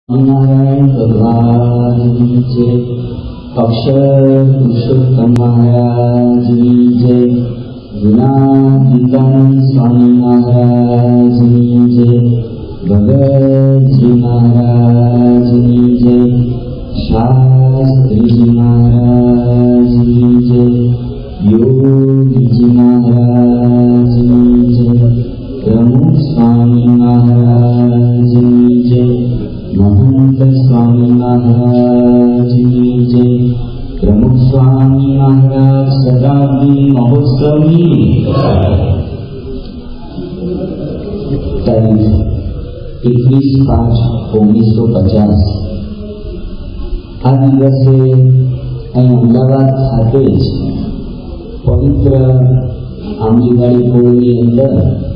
नारायण भगवान जय, अक्षर पुरुषोत्तम महाराज जय, गुणातीतानंद स्वामी महाराज जय, भगत जी महाराज जय, शास्त्री जी महाराज जय, योगी जी महाराज जय, प्रमुख स्वामी महाराज जय, महंत स्वामी महाराज जय, प्रमुख स्वामी महाराज शताब्दी महोत्सव तारीख 21/5/1950 આ દિવસે અહીં અમદાવાદ ખાતે જ પવિત્ર આંબલીવાડી કોળની અંદર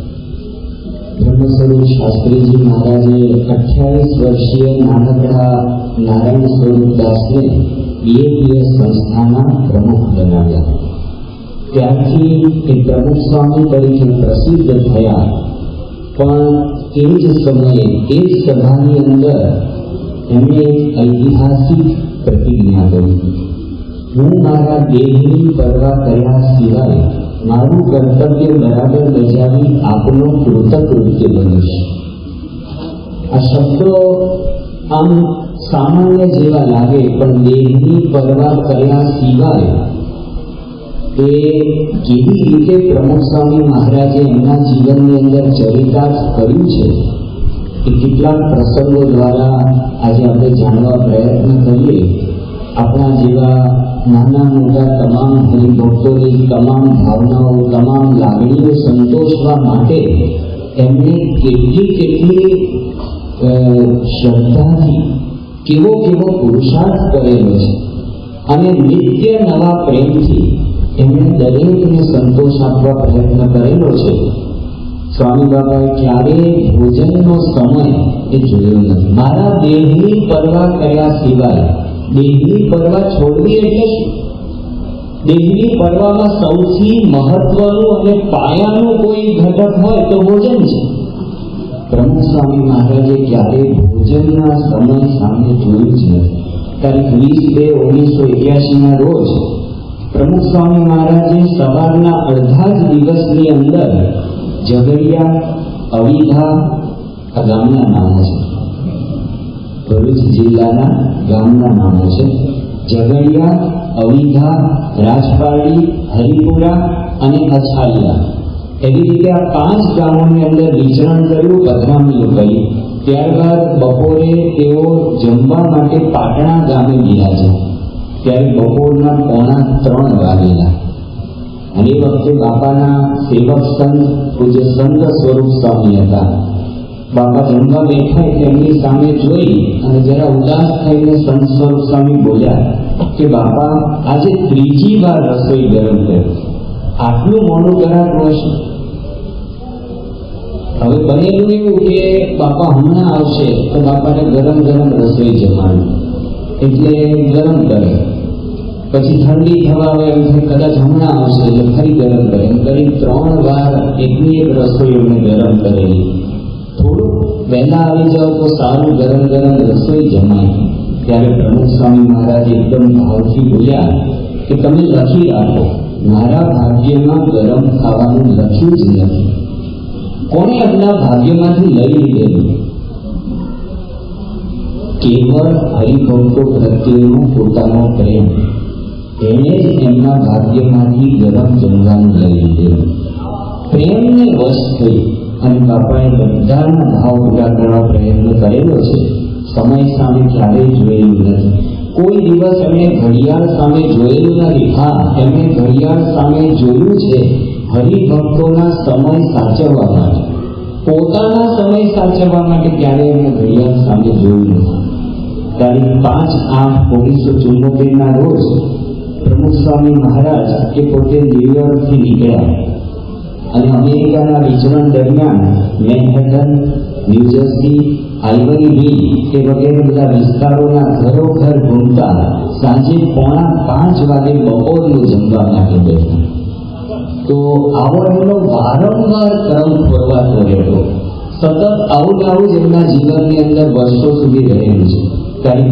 બ્રહ્મસ્વરૂપ શાસ્ત્રીજી મહારાજે 28 વર્ષીય નાનકડા નારાયણ સ્વરૂપદાસને BAPS સંસ્થાના પ્રમુખ બનાવ્યા. ત્યારથી એ પ્રમુખ સ્વામી તરીકે પ્રસિદ્ધ થયા. પણ એ જ સમયે એ જ સભાની અંદર એમણે એક ઐતિહાસિક પ્રતિજ્ઞા કરી, હું મારા દેહની પરવા કર્યા સિવાય મારું કર્તવ્ય બરાબર બજાવી આપનો કૃતકૃત્ય બનીશ. આ શબ્દો આમ સામાન્ય જેવા લાગે, પણ દેહની પરવા કર્યા સિવાય એ કેવી રીતે પ્રમુખ સ્વામી મહારાજે એમના જીવનની અંદર ચરિતાર્થ કર્યું છે એ કેટલાક પ્રસંગો દ્વારા આજે આપણે જાણવા પ્રયત્ન કરીએ. આપણા જેવા નાના મોટા તમામ હરિભક્તોની તમામ ભાવનાઓ, તમામ લાગણીઓ સંતોષવા માટે એમણે કેટલી શ્રદ્ધાથી કેવો પુરુષાર્થ કરેલો છે અને નિત્ય નવા પ્રેમથી એમણે દરેકને સંતોષ આપવા પ્રયત્ન કરેલો છે. સ્વામી બાબાએ ક્યારેય ભોજનનો સમય એ જોયો નથી. મારા દેહની પરવા કર્યા સિવાય, દેહની પરવા છોડવી એટલે શું? દેહની પરવામાં સૌથી મહત્વનું અને પાયાનું કોઈ ઘટક હોય તો ભોજન છે. પ્રમુખ સ્વામી મહારાજે ક્યારેય ભોજનના સમય સામે જોયું જ નથી. તારીખ 20/2/1981 રોજ પ્રમુખ સ્વામી મહારાજે સવારના અડધા જ દિવસની અંદર ઝઘડિયા, અવિધા આ ગામના નામો છે, ભરૂચ જિલ્લાના ગામના નામો છે. ઝઘડિયા, અવિધા, રાજપારડી, હરિપુરા અને અછાલિયા, એવી રીતે આ 5 ગામોની અંદર વિચરણ કર્યું, પધરામણીઓ કરી. ત્યારબાદ બપોરે તેઓ જમવા માટે પાટણા ગામે બિરાજ્યા. ત્યારે બપોરના 2:45 વાગેલા અને એ વખતે બાપાના સેવક સંત પૂજ્ય સંત સ્વરૂપ સ્વામી હતા. બાપા જમવા બેઠા એટલે એમની સામે જોઈ અને જરા ઉદાસ થઈને સંત સ્વરૂપ સ્વામી બોલ્યા કે બાપા આજે 3જી વાર રસોઈ ગરમ કર્યો, આટલું મોડું કરાતું હશે? હવે બનેલું એવું કે બાપા હમણાં આવશે તો બાપાને ગરમ રસોઈ જમાડ્યું એટલે ગરમ કરે, પછી ઠંડી થવા આવે એમ કદાચ હમણાં આવશે એટલે ફરી ગરમ કરે, એમ કરી 3 વાર એકની એક રસોઈ એમને ગરમ કરેલી. થોડું વહેલા આવી જાવ તો સારું ગરમ રસોઈ જમાય. ત્યારે પ્રમુખ સ્વામી મહારાજ એકદમ ભાવથી બોલ્યા કે તમે લખી રાખો, મારા ભાગ્યમાં ગરમ ખાવાનું લખ્યું જ નથી. કોણે એમના ભાગ્યમાંથી લઈ લીધેલું? કેવળ હરિભક્તો પ્રત્યેનો પોતાનો પ્રેમ, એને જ એમના ભાગ્યમાંથી ગરમ જમવાનું લઈ લીધેલું. પ્રેમને વશ થઈ અને બાપાએ બધાના ભાવ પૂરા કરવા પ્રયત્ન કરેલો છે. સમય સામે ક્યારેય જોયેલું નથી. કોઈ દિવસ એમણે ઘડિયાળ સામે જોયેલું નથી. હા, એમણે ઘડિયાળ સામે જોયું છે હરિભક્તોના સમય સાચવવા માટે. પોતાના સમય સાચવવા માટે ક્યારેય એમણે ઘડિયાળ સામે જોયું નથી. તારીખ 5/8/1974 રોજ પ્રમુખ સ્વામી મહારાજ એ પોતે ન્યુયોર્કથી નીકળ્યા અને અમેરિકાના વિચરણ દરમિયાન મેનહેટન, ન્યૂજર્સી, આઇવરી હિલ એ વગેરે બધા વિસ્તારોના ઘરોઘર ઘૂમતા સાંજે 4:45 વાગે બપોરનું જમવા માટે બેઠા. તો આવો એમનો વારંવાર ક્રમ ખોરવાતો રહેતો. સતત આવું ને આવું જ એમના જીવનની અંદર વર્ષો સુધી રહેલું છે. તારીખ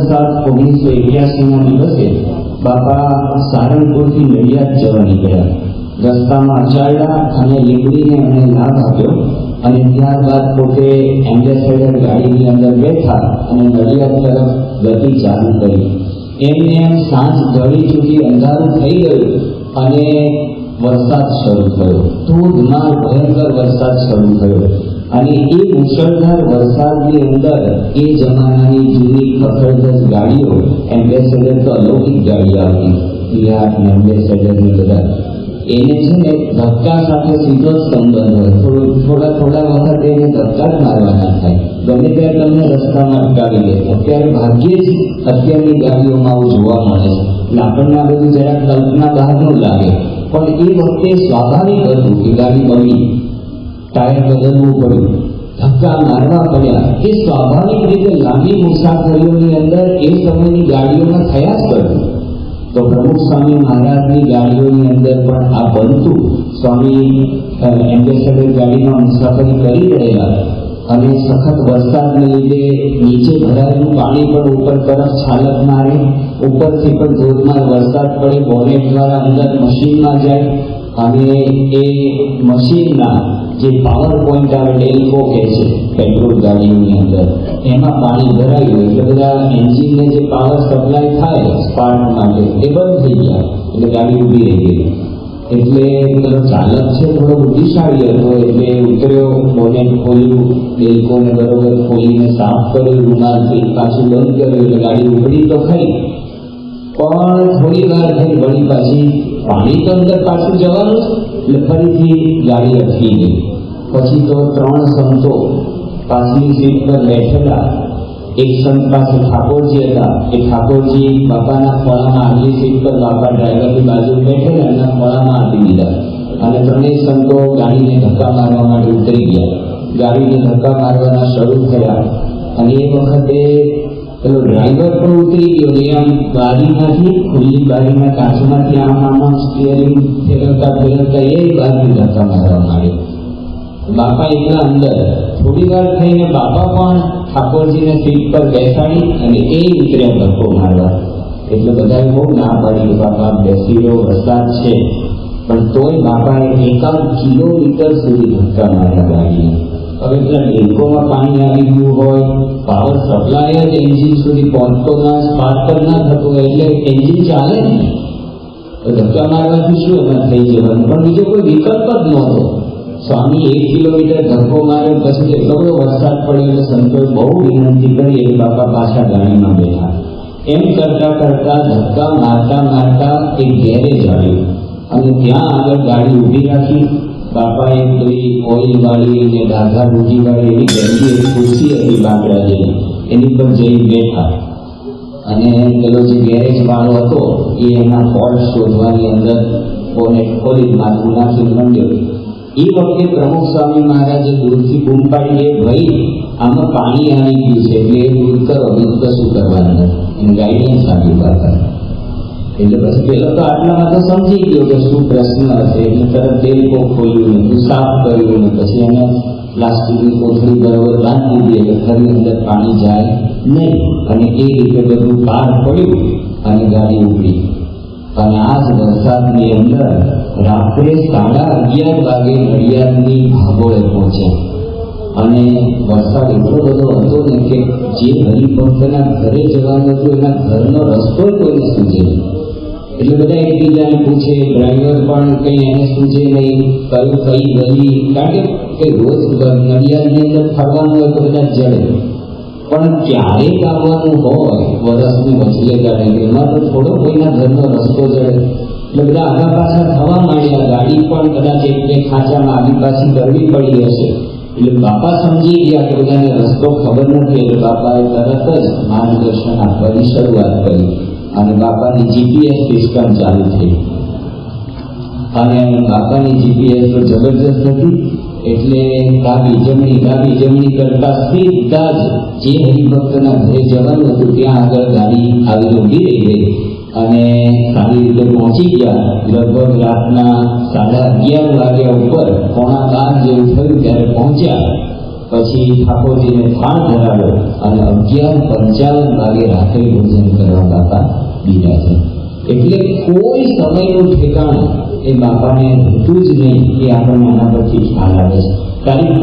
15/7/1981 દિવસે બાપા સારંગપુરથી નડિયાદ જવા નીકળ્યા. રસ્તામાં અચાળ્યા અને લીંબડીને એમને લાભ આપ્યો અને ત્યારબાદ પોતે એમ્બેસેડર ગાડીની અંદર બેઠા અને નડિયાદ તરફ ગતિ ચાલુ કરી. એમને એમ સાંજ ઢળી ચૂકી, અંધારું થઈ ગયું અને વરસાદ શરૂ થયો. ધોધમાર ભયંકર વરસાદ શરૂ થયો અને એ મુશળધાર વરસાદની અંદર એ જમાનાની જૂની ખખડધજ ગાડીઓ, એમ્બેસેડર તો અલૌકિક ગાડીઓ આવતી, વિરાટ ને એમ્બેસેડર ને બધા, એને છે ને ધક્કા સાથે સીધો જ સંબંધ હોય. થોડા વખત એને ધક્કા જ મારવાના થાય, ગમે ત્યારે તમને રસ્તામાં અટકાવી દે. અત્યારે ભાગ્યે જ અત્યારની ગાડીઓમાં આવું જોવા મળે છે. એટલે આપણને આ બધું જરાક કલ્પના બહારનું લાગે, પણ એ વખતે સ્વાભાવિક હતું કે ગાડી બગડી, ટાયર બદલવું પડ્યું, ધક્કા મારવા પડ્યા. એ સ્વાભાવિક રીતે લાંબી મુસાફરીઓની અંદર એ સમયની ગાડીઓમાં થયા જ કરતું. તો પ્રમુખ સ્વામી મહારાજની ગાડીઓની અંદર પણ આ બનતું. સ્વામી એમ્બેસેડર ગાડીમાં મુસાફરી કરી રહેલા અને સખત વરસાદને લીધે નીચે ભરાયેલું પાણી પણ ઉપર તરફ છાલક મારે, ઉપરથી પણ ધોધમાર વરસાદ પડે, બોનેટ દ્વારા અંદર મશીનમાં જાય અને એ મશીનના જે પાવર પોઈન્ટ આવે, ડેલ્કો કહે છે પેટ્રોલ ગાડીઓની અંદર, એમાં પાણી ભરાયું એટલે બધા એન્જિનને જે પાવર સપ્લાય થાય સ્પાર્ક માટે એ બંધ થઈ ગયા, એટલે ગાડી ઊભી રહી ગઈ. એટલે પેલો ચાલક છે થોડો બુદ્ધિશાળી હતો, એટલે ઉતર્યો, બોનેટ ખોલ્યું, ડેલ્કોને બરોબર ખોલીને સાફ કર્યું, રૂમાલથી પાછું બંધ કર્યું, એટલે ગાડી ઉપડી તો ખરી, પણ થોડી વાર થઈ વળી પાછી પાણી તો અંદર પાછું જવાનું જ, એટલે ફરીથી ગાડી અટકી ગઈ. પછી તો 3 સંતો પાછલી સીટ પર બેઠેલા. એક સંત પાસે ઠાકોરજી હતા, એ ઠાકોરજી બાપાના ખોળામાં આગલી સીટ પર, બાપા ડ્રાઈવરની બાજુ બેઠેલા, એના ખોળામાં આપી દીધા અને 3 સંતો ગાડીને ધક્કા મારવા માટે ઉતરી ગયા. ગાડીને ધક્કા મારવાના શરૂ થયા અને એ વખતે પેલો ડ્રાઈવર પણ ઉતરી ગયો ને આમ બારીમાંથી, ખુલ્લી બારીના કાચમાંથી આમ સ્ટીયરિંગ ફેરવતા એ બાજુ ધક્કા મારવા માંડ્યો. બાપા એકલા અંદર. થોડી વાર થઈને બાપા પણ ઠાકોરજીને સીટ પર બેસાડી અને એ ઉતર્યા ધક્કો મારવા. એટલે બધાએ બહુ ના પાડી કે બાપા બેસી રહ્યો, વરસાદ છે, પણ તોય બાપાએ 1 કિલોમીટર સુધી ધક્કા માર્યા ગાડીને. હવે પેલા ડેલ્કોમાં પાણી આવી ગયું હોય, પાવર સપ્લાય જ એન્જિન સુધી પહોંચતો ના, સ્પાર્ક ના થતો હોય, એટલે એન્જિન ચાલે ને, તો ધક્કા મારવાથી શું એમાં થઈ જવાનું, પણ બીજો કોઈ વિકલ્પ જ નહોતો. સ્વામી 1 કિલોમીટર ધક્કો માર્યો, પછી એટલો બધો વરસાદ પડ્યો એટલે સંતોએ બહુ વિનંતી કરી એટલે બાપા પાછા ગાડીમાં બેઠા. એમ કરતા કરતા ધક્કા મારતા મારતા એક ગેરેજ આવ્યું અને ત્યાં આગળ ગાડી ઊભી રાખી. બાપાએ પેલી ઓઇલ વાળી ને ડાઘા રૂટી વાળી એવી ગંદી એક ખુરશી હતી બાકડા જેવી, એની પર જઈ બેઠા અને પેલો જે ગેરેજ વાળો હતો એ એના ફોલ્ટ શોધવાની અંદર બોનેટ ખોલી માથું નાખી મંડ્યો. એ વખતે પ્રમુખ સ્વામી મહારાજે દૂરથી બૂમ પાડી, એ ભાઈ આમાં પાણી આવી ગયું છે એટલે એ દૂર કરો, બીજું કશું કરવાનું નથી, ગાઈડન્સ આપ્યું બાપા. એટલે પછી પેલો તો આટલામાં તો સમજી ગયો કે શું પ્રશ્ન હશે, એટલે તરત ડેલ્કો ખોલ્યું ને સાફ કર્યું ને પછી એને પ્લાસ્ટિકની કોથળી બરોબર બાંધી દીધી એટલે ફરી અંદર પાણી જાય નહીં, અને એ રીતે બધું પાર પડ્યું અને ગાડી ઉપડી. અને આ જ વરસાદની અંદર રાત્રે 11:30 વાગે નડિયાદની ભાગોળે પહોંચ્યા. અને વરસાદ એટલો બધો હતો ને કે જે હરિભક્તના ઘરે જવાનું હતું એના ઘરનો રસ્તો કોઈને સૂચે નહીં. એટલે બધા એકબીજાને પૂછે, ડ્રાઈવર પણ કંઈ એને સૂચે નહીં, કઈ ગલી, કારણ કે રોજ નડિયાદની અંદર ફરવાનું હોય તો બધા જડે, પણ ક્યારેક આવવાનું હોય વરસની વચલે ગાડી, એમાં તો થોડો કોઈના ઘરનો રસ્તો જડે. એટલે બધા આગા પાછા થવા માંડ્યા. ગાડી પણ કદાચ એક ખાંચામાં આગી પાછી કરવી પડી હશે. એટલે બાપા સમજી ગયા કે બધાને રસ્તો ખબર નથી, એટલે બાપાએ તરત જ માર્ગદર્શન આપવાની શરૂઆત કરી અને બાપાની જીપીએસ સિસ્ટમ ચાલુ થઈ. અને બાપાની જીપીએસ તો જબરજસ્ત હતી, એટલે ડાબી જમણી કરતા સીધા જ જે હરિભક્તના ઘરે જવાનું હતું ત્યાં આગળ ગાડી આવીને ઊભી રહી ગઈ અને સારી રીતે પહોંચી ગયા. લગભગ રાતના 11:30 વાગ્યા ઉપર 11:15 જેવું થયું ત્યારે પહોંચ્યા પછી ઠાકોરજીને થાળ ધરાવ્યો અને 11:55 વાગે રાત્રે ભોજન કરવા બાપા બિરાજે. એટલે કોઈ સમયનું ઠેકાણું એ બાપાને હતું જ નહીં, એ આપણને આના પરથી ખ્યાલ આવે છે. તારીખ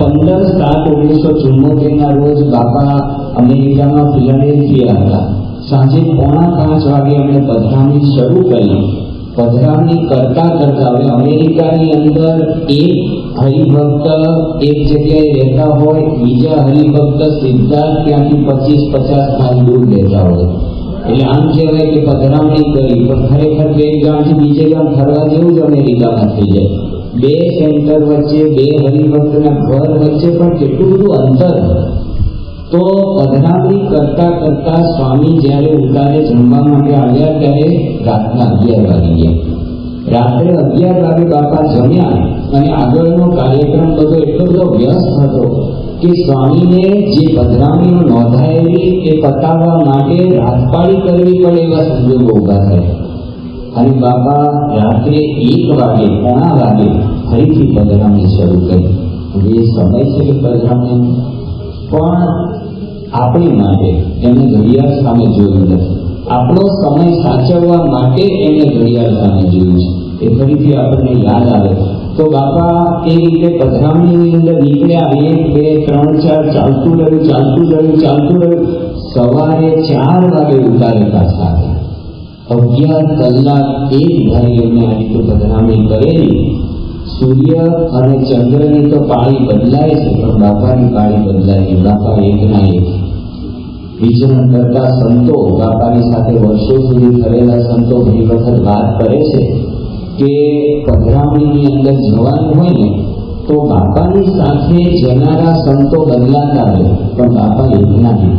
15/7/1974 રોજ બાપા અમેરિકામાં ફિલાડેલ્ફિયા હતા. સાંજે 4:45 વાગે એમણે પધરામણી શરૂ કરી. પધરામણી કરતા કરતા હવે અમેરિકાની અંદર એક હરિભક્ત એક જગ્યાએ રહેતા હોય, બીજા હરિભક્ત સીધા ત્યાંથી 25-50 માઇલ દૂર રહેતા હોય. એટલે આમ કહેવાય કે પધરામણી કરી પણ ખરેખર એક ગામથી બીજે ગામ ફરવા જેવું જ અમેરિકામાં થઈ જાય. બે સેન્ટર વચ્ચે, બે હરિભક્તના ઘર વચ્ચે પણ કેટલું બધું અંતર. તો પધરામણી કરતા કરતા સ્વામી જ્યારે ઉતારે જમવા માટે આવ્યા ત્યારે રાતના 11 વાગી ગયા. રાત્રે 11 વાગે બાપા જમ્યા અને આગળનો કાર્યક્રમ બધો એટલો બધો વ્યસ્ત હતો કે સ્વામીને જે પધરામણીઓ નોંધાયેલી એ પતાવવા માટે રાતપાળી કરવી પડે એવા સંજોગો ઉભા થયા. અને બાપા રાત્રે 1 વાગે, 1:15 વાગે ફરીથી પધરામણી શરૂ કરી. એ સમય છે કે પધરામણી પણ આપણી માટે એમને ઘડિયાળ સામે જોયું નથી. આપણો સમય સાચવવા માટે એમને ઘડિયાળ સામે જોયું છે. એ ફરીથી આપણને યાદ આવે તો બાપા એ રીતે પધરામણીની અંદર નીકળ્યા. 1, 2, 3, 4 ચાલતું રહ્યું. સવારે 4 વાગે ઉતારે પાછા આવ્યા. 11 કલાક એક ધારી એમને આ રીતે પધરામણી કરેલી. સૂર્ય અને ચંદ્રની તો પાળી બદલાય છે પણ બાપાની પાળી બદલાય નહીં. બાપા એકના એક. વિચરણ કરતા સંતો, બાપાની સાથે વર્ષો સુધી કરેલા સંતો ઘણી વખત વાત કરે છે કે પધરામણીની અંદર જવાનું હોય ને તો બાપાની સાથે જનારા સંતો બદલાતા રહે પણ બાપા એકના એક.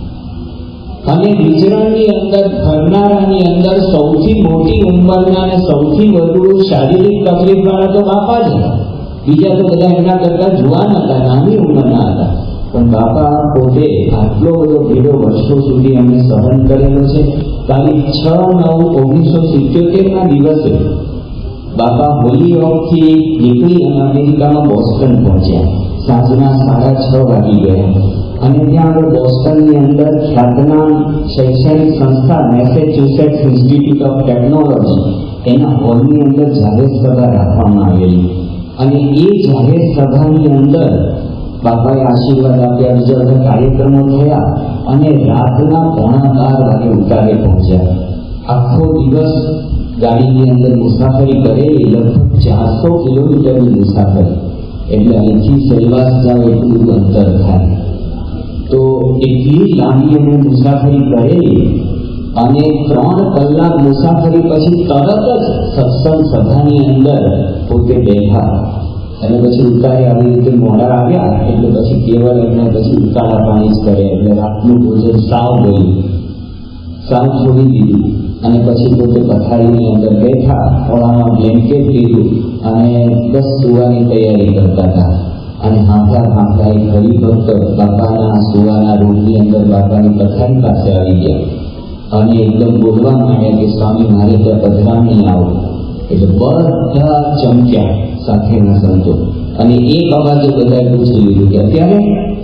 અને વિચરણની અંદર ફરનારાની અંદર સૌથી મોટી ઉંમરના અને સૌથી વધુ શારીરિક તકલીફ વાળા તો બાપા જ હતા. બીજા તો બધા એમના કરતા જુવાન હતા, નાની ઉંમરના હતા. પણ બાપા પોતે આટલો બધો ભેડો વર્ષો સુધી એમને સહન કરેલો છે. તારીખ 6/9/1977 દિવસે બાપા હોલીઓકથી નીકળી અને અમેરિકામાં બોસ્ટન પહોંચ્યા. સાંજના 6:30 વાગી ગયા અને ત્યાં આગળ બોસ્ટનની અંદર ખ્યાતનામ શૈક્ષણિક સંસ્થા મેસેચ્યુસેટ્સ ઇન્સ્ટિટ્યૂટ ઓફ ટેકનોલોજી એના હોલની અંદર જાહેર સભા રાખવામાં આવેલી. અને એ જાહેર સભાની અંદર બાપાએ આશીર્વાદ આપ્યા. બીજા બધા કાર્યક્રમો થયા અને રાતના 11:15 વાગે ઉતારે પહોંચ્યા. આખો દિવસ ગાડીની અંદર મુસાફરી કરેલી, લગભગ 400 કિલોમીટરની મુસાફરી. એટલે અહીંથી સેલવાસ જાવ એટલું બધું અંતર થાય. તો એટલી લાંબી એમણે મુસાફરી કરેલી અને 3 કલાક મુસાફરી પછી તરત જ સત્સંગ સભાની અંદર પોતે બેઠા. અને પછી ઉતારે આવી રીતે મોડા આવ્યા એટલે પછી કેવળ એમને પછી ઉતારા પાણી જ કરે. એટલે રાતનું ભોજન સાવ ગયું, સાવ છોડી દીધું અને પછી પોતે પથારીની અંદર બેઠા, ખોળામાં બ્લેન્કેટ લીધું અને બસ સુવાની તૈયારી કરતા હતા. અને હાંફતા એક હરિભક્ત બાપાના સુવાના રૂમની અંદર બાપાની પથારી પાસે આવી ગયા અને એકદમ બોલવા માંડ્યા કે સ્વામી મારે ત્યાં પધરામણી આવો. એટલે બધા ચમક્યા સાથેના સંતો અને એક અવાજે બધાએ પૂછી લીધું કે અત્યારે?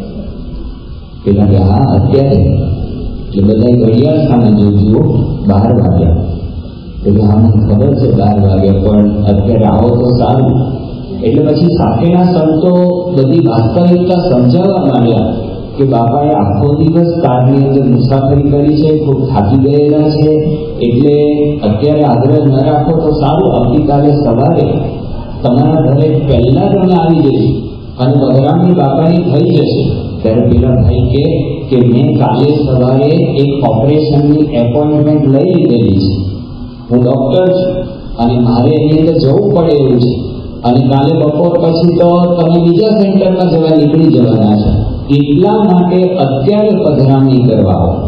પેલા કે હા અત્યારે. એટલે બધા ઘડિયાળ સામે જુઓ 12 વાગ્યા. એટલે હા મને ખબર છે 12 વાગ્યા પણ અત્યારે આવો તો સારું. એટલે પછી સાથેના સંતો બધી વાસ્તવિકતા સમજાવવા માંડ્યા કે બાપાએ આખો દિવસ કારની અંદર મુસાફરી કરી છે, ખૂબ થાકી ગયેલા છે, એટલે અત્યારે આગ્રહ ન રાખો તો સારું, આવતીકાલે સવારે તમારા ઘરે પહેલા તમે આવી જઈશું અને પધરામણી બાપાની થઈ જશે. ત્યારે પેલા ભાઈ કે મેં કાલે સવારે એક ઓપરેશનની એપોઇન્ટમેન્ટ લઈ લીધેલી છે, હું ડૉક્ટર છું અને મારે એની અંદર જવું પડે એવું છે અને કાલે બપોર પછી તો તમે બીજા સેન્ટરમાં જવા નીકળી જવાના છો, એટલા માટે અત્યારે પધરામણી કરવા આવો.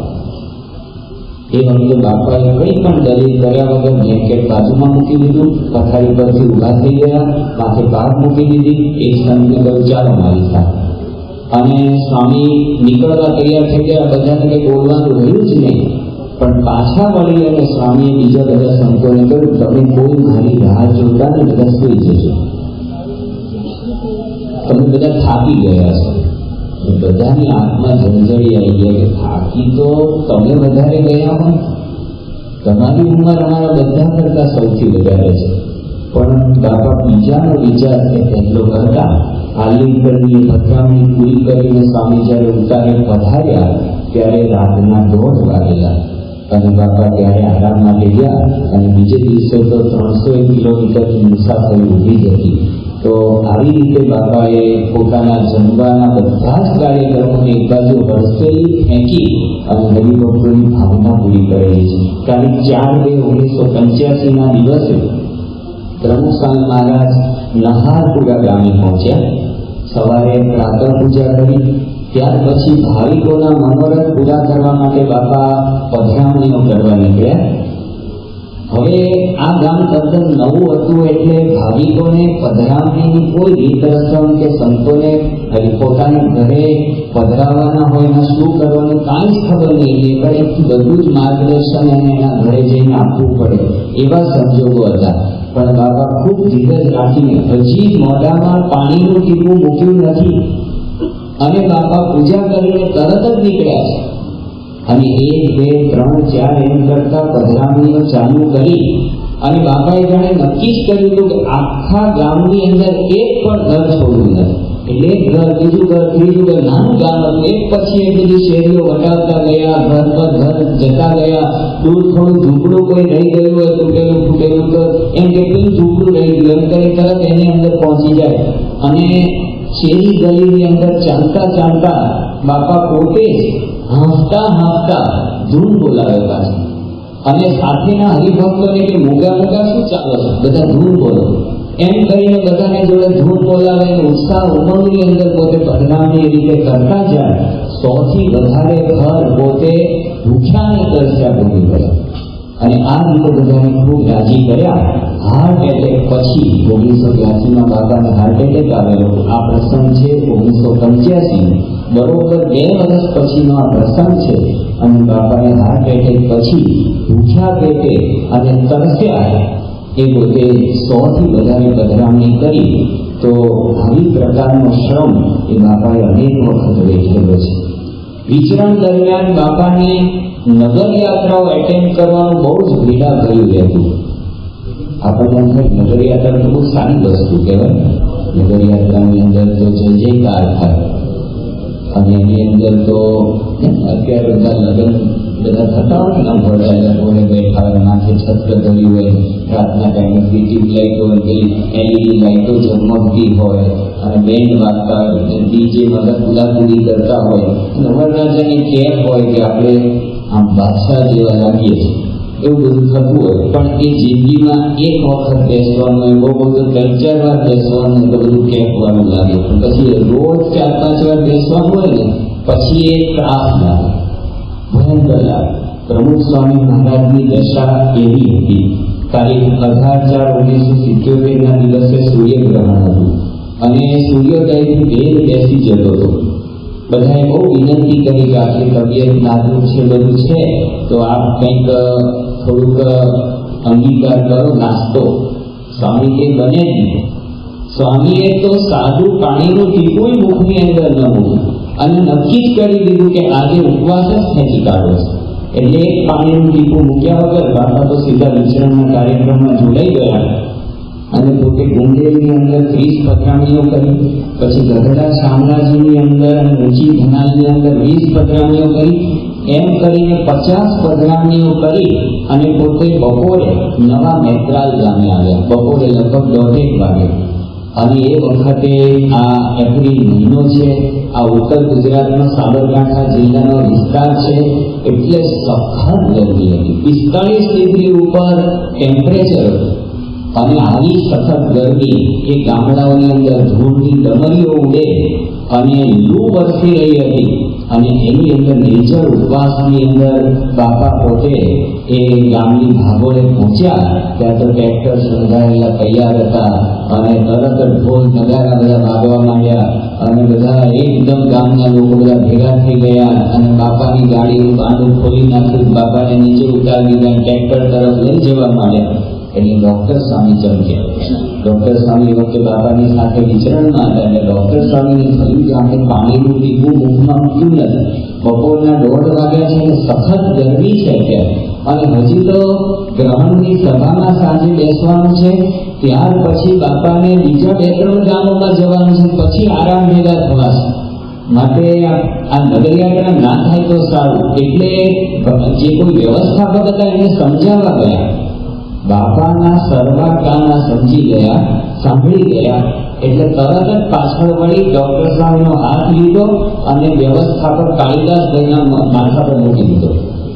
એ વખતે બાપાએ કંઈ પણ દલીલ કર્યા વગર બ્લેન્કેટ બાજુમાં મૂકી દીધું, પથારી પરથી ઊભા થઈ ગયા, માથે પાક મૂકી દીધી. એક સંતને કહ્યું ચાલો મારી સાથે. અને સ્વામી નીકળવા તૈયાર થઈ ગયા. બધાને કંઈ બોલવાનું રહ્યું જ નહીં. પણ પાછા વળી અને સ્વામીએ બીજા બધા સંતોને કહ્યું તમે કોઈ મારી રાહ જોતા ને બધા સુઈ જજો, તમે બધા થાકી ગયા છો. બધાની આંખમાં જળજળી આવી ગઈ કે થાકી તો તમે વધારે ગયા હોય, તમારી ઉંમર અમારા બધા કરતા સૌથી વધારે છે, પણ બાપા બીજાનો વિચાર એ પહેલો કરતા આલિંગનની પથરામણી પૂરી કરીને સ્વામી જ્યારે ઉતારે પધાર્યા ત્યારે રાતના 1:30 વાગેલા અને બાપા ત્યારે આરામ માટે ગયા અને બીજે દિવસે તો 301 કિલોમીટરની મુસાફરી ઊભી હતી. તો આવી રીતે બાપાએ પોતાના જમવાના બધા જ કાર્યક્રમોને એક બાજુ હડસેલી ફેંકી અને હરિભક્તોની ભાવના પૂરી કરેલી છે. તારીખ 4/2/1985ના દિવસે પ્રમુખ સ્વામી મહારાજ નહારપુરા ગામે પહોંચ્યા. સવારે પ્રાતઃ પૂજા કરી, ત્યાર પછી ભાવિકોના મનોરથ પૂરા કરવા માટે બાપા પધરામણીઓ કરવા નીકળ્યા. હવે આ ગામ તદ્દન નવું હતું એટલે ભાવિકોને પધરામણીની કોઈ રીત રસમ કે સંતોને પોતાને ઘરે પધરાવવાના હોય ને શું કરવાનું કાંઈ જ ખબર નહીં. એ બધું જ માર્ગદર્શન એને એના ઘરે જઈને આપવું પડે એવા સંજોગો હતા. પણ બાબા ખૂબ ધીરજ રાખીને હજી મોઢામાં પાણીનું ટીપું મૂક્યું નથી અને બાપા પૂજા કરીને તરત જ નીકળ્યા છે. અને 1, 2, 3, 4 એમ કરતા પધરામણીઓ ચાલુ કરી અને બાપાએ જાણે નક્કી જ કર્યું હતું કે આખા ગામની અંદર એક પણ ઘર છોડવું નથી. એટલે એક ઘર, બીજું ઘર, ત્રીજું ઘર, નાનું ગામ હતું. એક પછી એક બધી શેરીઓ વટાવતા ગયા, ઘર પર ઘર જતા ગયા. દૂર થોડું ઝૂંપડું કોઈ રહી ગયું હોય તૂટેલું ફૂટેલું તો એમ કે પેલું ઝૂંપડું રહી ગયું એમ કરી તરત એની અંદર પહોંચી જાય. અને શેરી ગલીની અંદર ચાલતા ચાલતા બાપા પોતે જ હાંફતા ધૂન બોલાવે પાછા. અને સાથેના હરિભક્તોને કે મોગા મોગા શું ચાલો છો, બધા ધૂન બોલો એમ કરીને બધાને જોડે ધૂન બોલાવે. ઉત્સાહ ઉમંગની અંદર પોતે પધરામણી એ રીતે કરતા જાય. 100થી વધારે ઘર પોતે ભૂખ્યાને તરસ્યા ભોગી ગયા અને આ રીતે બધાને ખૂબ રાજી કર્યા. હાર્ટ એટેક પછી 1982માં બાપાને હાર્ટ એટેક આવેલો. આ પ્રસંગ છે 1985, બરોબર 2 વર્ષ પછીનો આ પ્રસંગ છે. અને બાપાને હાર્ટ એટેક પછી ભૂખ્યા પેટે અને તરસ્યા એ પોતે 100થી વધારે પધરામણી કરી. તો આવી પ્રકારનો શ્રમ એ બાપાએ અનેક વખત વેઠેલો છે. વિચરણ દરમિયાન બાપાને નગર યાત્રાઓ એટેન્ડ કરવાનું બહુ જ ભીડા ભર્યું રહેતું. આપણને નગર યાત્રા તો બહુ સારી વસ્તુ કહેવાય. નગર યાત્રાની અંદર તો જય જયકાર થાય અને એની અંદર તો અત્યારે બધા લગ્ન બધા થતા હોય ને, ભરડાયેલા કોને બેઠા હોય, માથે છત્ર ધરી હોય, રાતના ટાઈમે ટ્યુબ લાઇટો હોય, પેલી LED લાઇટો ઝગમગતી હોય અને બેન્ડ વાગતા ડીજે મગર કુદાકુદી કરતા હોય અને વરરાજાની કેપ હોય કે આપણે આમ બાદશાહ જેવા લાગીએ છીએ, એવું બધું થતું હોય. પણ એ જિંદગીમાં એક વખત બેસવાનું હોય, બહુ બધું 3-4 વાર બેસવાનું તો બધું કેપવાનું લાગે. પણ પછી રોજ 4-5 વાર બેસવાનું હોય ને પછી એ ત્રાસ લાગે, ભયંકર લાગે. પ્રમુખ સ્વામી મહારાજની દશા એવી હતી. તારીખ 18/4/1977ના દિવસે સૂર્યગ્રહણ હતું અને સૂર્યોદયથી વેદ બેસી જતો હતો. બધાએ બહુ વિનંતી કરી કે આટલી તબિયત નાજુક છે, બધું છે, તો આપ કંઈક થોડુંક અંગીકાર કરો, નાસ્તો. સ્વામી કે બને જ નહીં. સ્વામીએ તો સાદું પાણીનું ટીપું મુખની અંદર ન મૂક્યું અને નક્કી જ કરી દીધું કે આજે ઉપવાસ જ ખેંચી કાઢો છે. એટલે એક પાણીનું ટીપું મૂક્યા વગર બાપા તો સીધા વિચરણના કાર્યક્રમમાં જોડાઈ ગયા અને પોતે ગુંડેલની અંદર 30 પધરામણીઓ કરી, પછી ગઢડા શામળાજીની અંદર અને ઊંચી ધનાલની અંદર 20 પધરામણીઓ કરી. એમ કરીને 50 પધરામણીઓ કરી અને પોતે બપોરે નવા મેત્રાલ ગામે આવ્યા. બપોરે લગભગ 1:30 વાગે. અને એ વખતે આ એપ્રિલ મહિનો છે, આ ઉત્તર ગુજરાતનો સાબરકાંઠા જિલ્લાનો વિસ્તાર છે, એટલે સખત ગરમી હતી. 45 ડિગ્રી ઉપર ટેમ્પરેચર અને આવી સખત ગરમી એ ગામડાઓની અંદર ધૂળની ડમરીઓ ઉડે અને લૂ વરસી રહી હતી. અને એની અંદર નિર્જળ ઉપવાસની અંદર બાપા પોતે એ ગામની ભાગોળે પહોંચ્યા. ત્યાં તો ટ્રેક્ટર સંધાયેલા તૈયાર હતા અને તરત જ ઢોલ નગારા બધા વાગવા માંડ્યા અને બધા એકદમ ગામના લોકો બધા ભેગા થઈ ગયા અને બાપાની ગાડીનું બાંધું ખોલી નાખ્યું, બાપાને નીચે ઉતારી દીધા, ટ્રેક્ટર તરફ લઈ જવા માંડ્યા. એટલે ડોક્ટર સ્વામી ચમક્યા. ડોક્ટર સ્વામી વખતે બાપાની સાથે વિચરણમાં હતા એટલે ડોક્ટર સ્વામીને થયું કે આપણે પાણીનું ટીપું મુખમાં મૂક્યું નથી. બપોરના 1:30 વાગ્યા છે, સખત ગરમી છે અત્યારે, અને હજી તો ગ્રહણની સભામાં સાંજે બેસવાનું છે. ત્યાર પછી બાપાને બીજા 2-3 ગામોમાં જવાનું છે, પછી આરામ ભેગા થવાશે. માટે આ નગરયાત્રા ના થાય તો સારું. એટલે જે કોઈ વ્યવસ્થાપક હતા એને સમજાવવા ગયા. બાપાના સર્વા કાના સમજી ગયા, સાંભળી ગયા, એટલે તરત જ પાછળ વળી ડોક્ટર સ્વામીનો હાથ લીધો અને વ્યવસ્થાપક કાળીદાસભાઈના માથા પર મૂકી દીધો.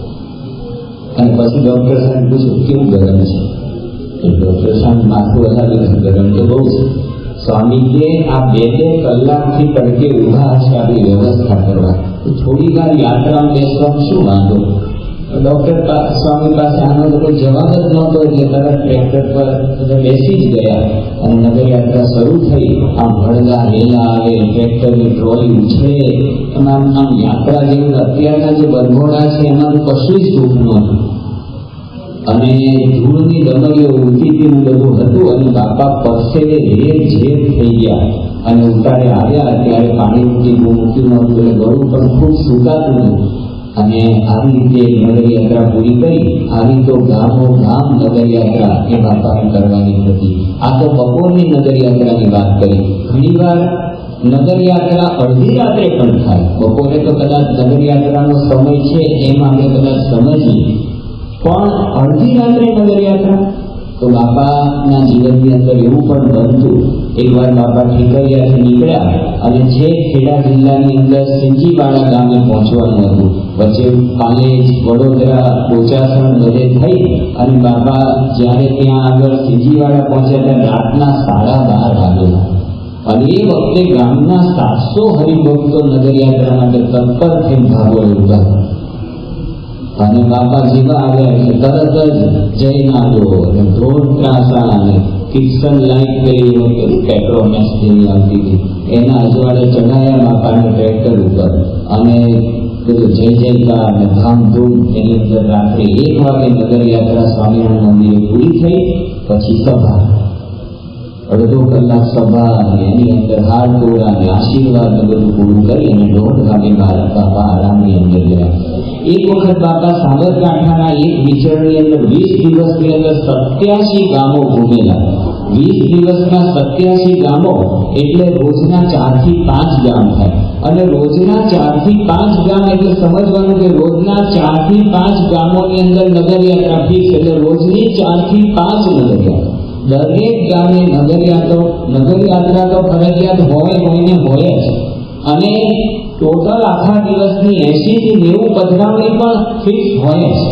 અને પછી ડોક્ટર સાહેબ પૂછ્યું કેવું ગરમ છે? ડોક્ટર સાહેબ માથું હલાવ્યું, ગરમ તો બહુ છે. સ્વામી કે આ 2-2 કલાકથી તડકે ઊભા હશે આપણી વ્યવસ્થા કરવા, થોડી વાર યાત્રામાં બેસવામાં શું વાંધો? ડોક્ટર સ્વામી પાસે આનો તો કોઈ જવાબ જ નહોતો, એટલે તરત ટ્રેક્ટર પર બેસી જ ગયા અને નગરયાત્રા શરૂ થઈ. આમ ભળગા રેલા આવે, ટ્રેક્ટરની ટ્રોલી ઉછળે, આમ યાત્રા જેવું અત્યારના જે બરઘોડા છે એમાં કશું જ દુઃખ નહોતું. અને ધૂળની ડમરીઓ ઉડતી હતી બધું હતું, અને બાપા પરસેવે રેબ ઝેબ થઈ ગયા. અને ઉતારે આવ્યા ત્યારે પાણી મૂક્યું નહોતું, એટલે ગળું પણ ખૂબ સુકાતું હતું. અને આવી રીતે નગરયાત્રા પૂરી કરી. આવી તો ગામો ગામ નગરયાત્રા એ બાપાને કરવાની હતી. આ તો બપોરની નગરયાત્રાની વાત કરી. ઘણીવાર નગરયાત્રા અડધી રાત્રે પણ થાય. બપોરે તો કદાચ નગરયાત્રાનો સમય છે એમ આપણે કદાચ સમજીએ, પણ અડધી રાત્રે નગરયાત્રા તો બાપાના જીવનની અંદર એવું પણ બનતું. એકવાર બાપા ઠીકરિયાથી નીકળ્યા અને જે ખેડા જિલ્લાની અંદર સિંજીવાડા ગામે પહોંચવાનું હતું. વચ્ચે પાલેજ, વડોદરા, બોચાસણ બધે થઈ અને બાપા જ્યારે ત્યાં આગળ સિંજીવાડા પહોંચ્યા ત્યારે રાતના 12:30 વાગેલા. અને એ વખતે ગામના 700 હરિભક્તો નગરયાત્રા માટે તત્પર થઈ ભાગોળે ઉભા. અને બાપા જેવા આવ્યા એટલે તરત જ જય નાદો અને ઢોલ ત્રાસા અને કિક્સન લાઈટ કરી વખતે પેટ્રોમેક્સ જેવી આવતી હતી એના અજવાળે ચઢાયા બાપાને ટ્રેક્ટર ઉપર. અને બધું જય જયકાર અને ધામધૂમ એની અંદર રાત્રે 1 વાગે નગરયાત્રા સ્વામિનારાયણ મંદિરે પૂરી થઈ. પછી સભા, અડધો કલાક સભા, અને એની અંદર હાર તોડા અને આશીર્વાદ બધું પૂરું કરી અને 1:30 વાગે બાપા આરામની અંદર ગયા. એક વખત બાપા સાબરકાંઠાના એક વિચરણની અંદર 20 દિવસની અંદર 87 ગામો ઘૂમેલા. 20 દિવસમાં 87 ગામો એટલે રોજના 4 થી 5 ગામ થાય. અને રોજના 4 થી 5 ગામ એટલે સમજવાનું કે રોજના 4 થી 5 ગામોની અંદર નગરયાત્રા ફિક્સ, એટલે રોજની 4 થી 5 નગરયાત્રા. દરેક ગામે નગરયાત્રા તો ફરજિયાત હોય જ. અને ટોટલ આખા દિવસની 80 થી 90 પધરામણી પણ ફિક્સ હોય જ.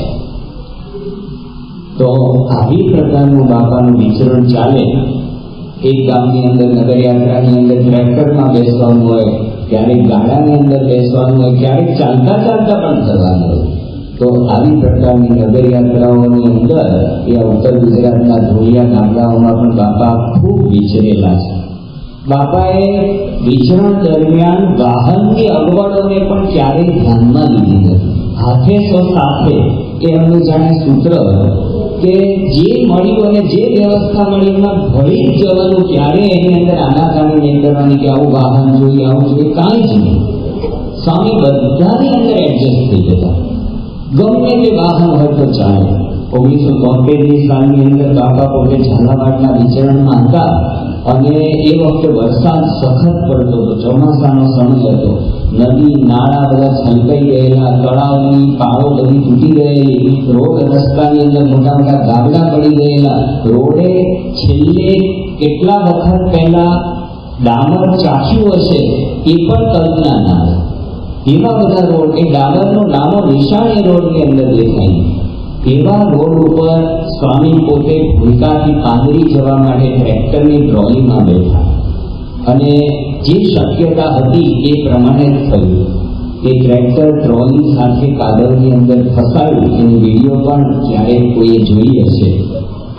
તો આવી પ્રકારનું બાપાનું વિચરણ ચાલે. એક ગામની અંદર નગરયાત્રાની અંદર ટ્રેક્ટરમાં બેસવાનું હોય, ક્યારેક ગાડાની અંદર બેસવાનું હોય, ક્યારેક ચાલતા ચાલતા પણ કરવાનું હોય. તો આવી પ્રકારની નગરયાત્રાઓની અંદર એ ઉત્તર ગુજરાતના ધોળિયા ગામડાઓમાં પણ બાપા ખૂબ વિચરેલા છે. બાપાએ વિચરણ દરમિયાન વાહનની અગવડોને પણ ક્યારેય ધ્યાનમાં લીધી નથી. હાથે સો સાથે એ એમનું જાણે સૂત્ર કે જે મળ્યું અને જે વ્યવસ્થા મળી એમાં ભળી જ જવાનું. ક્યારે એની અંદર આનાકાની નહીં કરવાની કે આવું વાહન જોઈએ, આવું જોઈએ, કાંઈ જ નહીં. સ્વામી બધાની અંદર એડજસ્ટ થઈ જતા. ગમે તે વાહન હોય તો ચાલે. 1972 સાલની અંદર બાપા પોતે ઝાલાવાડના વિચરણમાં હતા અને એ વખતે વરસાદ સખત પડતો હતો. ચોમાસાનો સમય હતો. નદી નાળા બધા છલકાઈ ગયેલા, તળાવની પાળો બધી તૂટી ગયેલી, રોડ રસ્તાની અંદર મોટા મોટા ગાબડા પડી ગયેલા. રોડે છેલ્લે કેટલા વખત પહેલા ડામર ચાખ્યું હશે એ પણ કલ્પના ના આવે. એવા બધા રોડ, એ ડામરનો નામો નિશાન એ રોડની અંદર દેખાય. એવા રોડ ઉપર સ્વામી પોતે ભૂલકાથી પાંદરી જવા માટે ટ્રેક્ટરની ટ્રોલીમાં બેઠા. અને જે શક્યતા હતી એ પ્રમાણે જ થયું. એ ટ્રેક્ટર ટ્રોલી સાથે કાદવની અંદર ફસાયું. એની વિડીયો પણ ક્યારેક કોઈએ જોઈ હશે.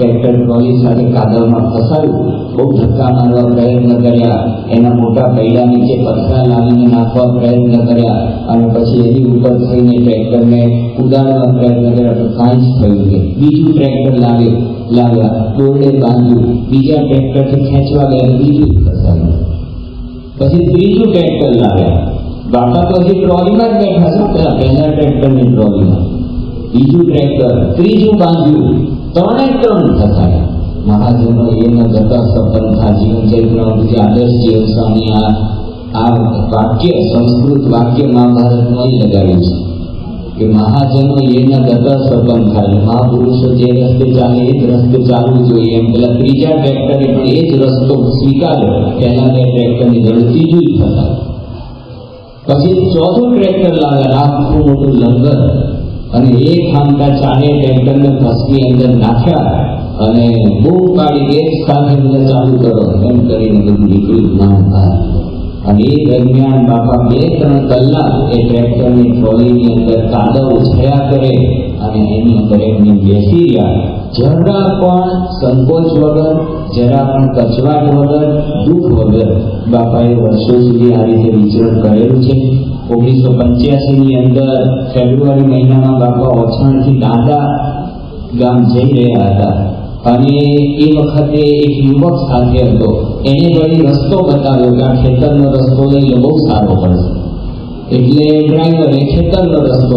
ટ્રેક્ટર ટ્રોલી સાથે કાદવમાં ફસાયું, બહુ ધક્કા મારવા પ્રયત્ન કર્યા, એના મોટા પૈડા નીચે પથરા લાવીને નાખવા પ્રયત્ન કર્યા, અને પછી એની ઉપર થઈને ટ્રેક્ટરને ઉડાડવા પ્રયત્ન કર્યા, તો કાંઈ જ થયું નહીં. બીજું ટ્રેક્ટર લાવ્યા, દોરડે બાંધ્યું, બીજા ટ્રેક્ટરથી ખેંચવા ગયા, બીજું ફસાયું. પછી ત્રીજું ટ્રેક્ટર લાવ્યા, બાપા તો હજી ટ્રોલીમાં જ બેઠા છે, પહેલા ટ્રેક્ટરની ટ્રોલીમાં, બીજું ટ્રેક્ટર, ત્રીજું બાંધ્યું, ત્રણે ત્રણ ફસાયા. મહાજનો એ ન ગતા સપંથા જીવન ચરિત્ર આદર્શ જીવન સ્વામી આ વાક્ય, સંસ્કૃત વાક્ય મહાભારતમાં જ લગાવ્યું છે કે મહાજનો એ ન ગતા સપંથા, મહાપુરુષો જે રસ્તે ચાલે એ જ રસ્તે ચાલવું જોઈએ. એમ પેલા ત્રીજા ટ્રેક્ટરે પણ એ જ રસ્તો સ્વીકાર્યો, પહેલા બે ટ્રેક્ટરની જોડે ત્રીજું જ ફસાયું. પછી ચોથું ટ્રેક્ટર લાવ્યા, આખું મોટું લંગર, અને એક હામટા ચારે ટ્રેક્ટરને ભસ્મી અંદર નાખ્યા અને બૂમ પાડી એક સાથે બધા ચાલુ કરો એમ કરીને બધું નીકળ્યું જ્ઞાન બહાર. અને એ દરમિયાન બાપા 2-3 કલાક એ ટ્રેક્ટરની ટ્રોલીની અંદર કાદવ ઉછળ્યા કરે અને એની અંદર એમને બેસી રહ્યા, જરા પણ સંકોચ વગર, જરા પણ કચવાટ વગર, દુઃખ વગર. બાપાએ વર્ષો સુધી આ રીતે વિચરણ કરેલું છે. 1985ની અંદર ફેબ્રુઆરી મહિનામાં બાપા ઓછણથી દાદા ગામ જઈ રહ્યા હતા, અને એ વખતે એક યુવક સાથે હતો. એને વળી રસ્તો બતાવ્યો કે આ ખેતરનો રસ્તો લઈ લો, બહુ સારો પડશે. એટલે ડ્રાઈવરે ખેતરનો રસ્તો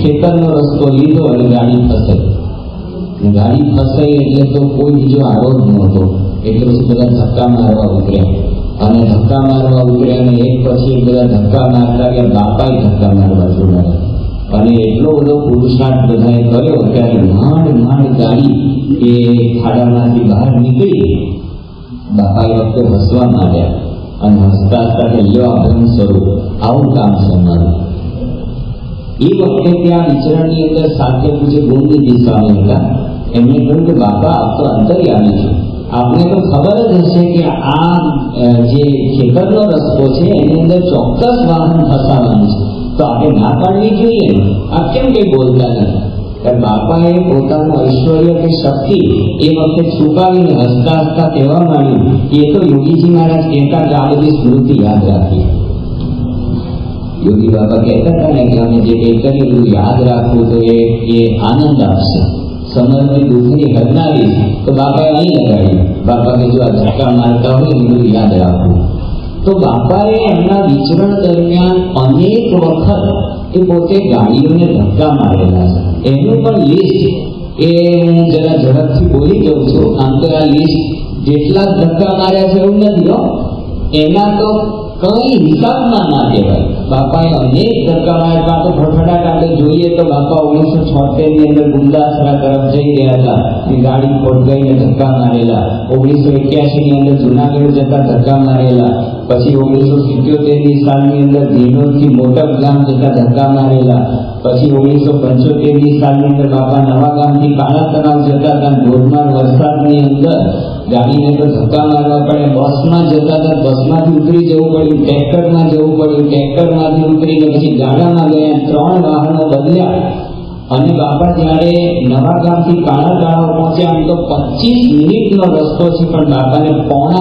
લીધો અને ગાડી ફસાઈ. ગાડી ફસાઈ એટલે તો કોઈ બીજો આરો જ નહોતો, એટલે પછી બધા ધક્કા મારવા ઉતર્યા, અને ધક્કા મારવા ઉતર્યા, અને એક પછી એક બધા ધક્કા મારતા ગયા. બાપાએ ધક્કા મારવા જોડાયા, અને એટલો બધો પુરુષાર્થ બધાએ કર્યો ત્યારે માંડ ગાડી એ ખાડામાંથી બહાર નીકળી. બાપા એ વખતે હસવા માંડ્યા અને હસતા હસતા કે લ્યો અભ્રમ સ્વરૂપ, આવું કામ છે અમારું. એ વખતે ત્યાં વિચરણની અંદર સાથે પૂછે ગોવિંદજી સ્વામી હતા. એમણે કહ્યું કે બાપા આપ તો અંતર્યામી છો, આપને તો ખબર જ હશે કે આ જે ખેતરનો રસ્તો છે એની અંદર ચોક્કસ વાહન ફસાવાનું છે, તો આપણે ના પાડવી જોઈએ ને, આપ કેમ કઈ બોલતા નથી? ત્યારે બાપાએ પોતાનું ઐશ્વર્ય કે શક્તિ એ વખતે છુપાવીને હસતા હસતા કહેવા માંડ્યું, એ તો યોગીજી મહારાજ કહેતા કે આ બધી સ્મૃતિ યાદ રાખીએ. યોગી બાબા કહેતા હતા ને કે અમે જે કંઈ કર્યું યાદ રાખવું તો એ આનંદ આપશે, સમર્પિત દુઃખની હરનારી. તો બાપાએ અહીં લગાડ્યું. બાપા કે જો આ ધક્કા મારતા હોય એ બધું યાદ રાખવું. તો બાપાએ એમના વિચરણ દરમિયાન અનેક વખત એ પોતે ગાડીઓને ધક્કા મારેલા છે. એનું પણ લિસ્ટ એ હું જરા ઝડપથી બોલી દઉં છું. આમ તો આ લિસ્ટ જેટલા ધક્કા માર્યા છે એવું નથી હો, એના તો કઈ હિસાબમાં ના કહેવાય. બાપાએ અનેક ધક્કા માર્યા. તો ફટાફટ આપણે જોઈએ તો બાપા 1976ની અંદર ગુંદાસરા તરફ જઈ રહ્યા હતા, એ ગાડી ખોટગાઈને ધક્કા મારેલા. 1981ની અંદર જુનાગઢ જતા ધક્કા મારેલા. પછી 1977ની સાલની અંદર ધીનોદથી મોટપ ગામ જતા ધક્કા મારેલા. પછી 1975ની સાલની અંદર બાપા નવા ગામથી કાળા તળાવ જતા હતા, ધોધમાર વરસાદની અંદર ગાડીને તો ધક્કા મારવા પડે. બસમાં જતા હતા, બસમાંથી ઉતરી જવું પડ્યું, ટ્રેક્ટરમાં જવું પડ્યું, ટ્રેક્ટરમાંથી ઉતરીને પછી ગાડામાં ગયા, 3 વાહનો બદલ્યા. અને બાપા જ્યારે નવા ગામથી કાળા તળાવ પહોંચ્યા, આમ તો 25 મિનિટનો રસ્તો છે, પણ બાપાને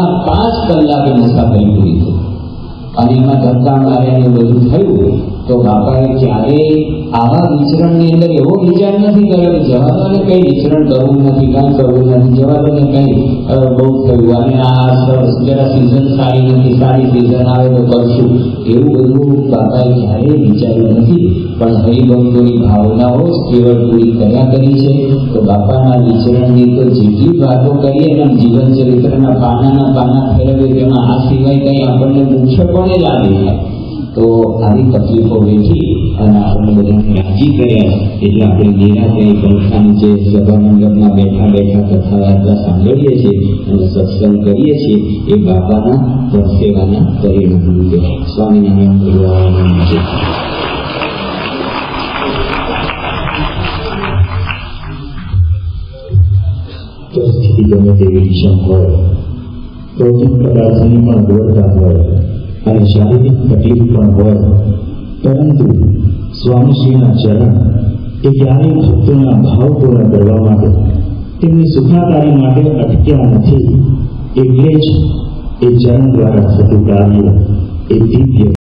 4.5 કલાકે મુસાફરી પૂરી થઈ. અને એમાં ધક્કા માર્યા બધું થયું. તો બાપાએ ક્યારેય આવા વિચરણની અંદર એવો વિચાર નથી કર્યો કે જવા દો ને કંઈ વિચરણ કરવું નથી, કાંઈ કરવું નથી, જવા દો ને કંઈ બહુ થયું, અને આ જરા સિઝન સારી નથી, સારી સિઝન આવે તો કરશું, એવું બધું બાપાએ ક્યારેય વિચાર્યું નથી. પણ હરિભક્તોની ભાવનાઓ જ કેવળ પૂરી કર્યા કરી છે. તો બાપાના વિચરણની તો જેટલી વાતો કરીએ એમ જીવન ચરિત્રના પાના ફેરવીએ તેમાં આ સિવાય કંઈ આપણને મુખ્યપણે લાગે છે. તો આવી તકલીફો વેઠી અને આપણને બધાને રાજી કર્યા, એટલે આપણે નિરાતે પંખા નીચે સભા મંડપમાં બેઠા બેઠા કથા વાર્તા સાંભળીએ છીએ અને સત્સંગ કરીએ છીએ. એ બાપાના પરસેવાના પરિણામ છે. સ્વામિનારાયણ ભગવાન છે. પરિસ્થિતિ ગમે તેવી વિષમ હોય, ભૌતિક પદાર્થની પણ અગવડતા હોય અને શારીરિક તકલીફ પણ હોય, પરંતુ સ્વામીશ્રીના ચરણ એ ક્યારેય ભક્તોના ભાવ પૂર્ણ કરવા માટે તેમની સુખાકારી માટે અટક્યા નથી, એટલે જ એ જન્મ દ્વારા થતું કાર્ય એ દિવ્ય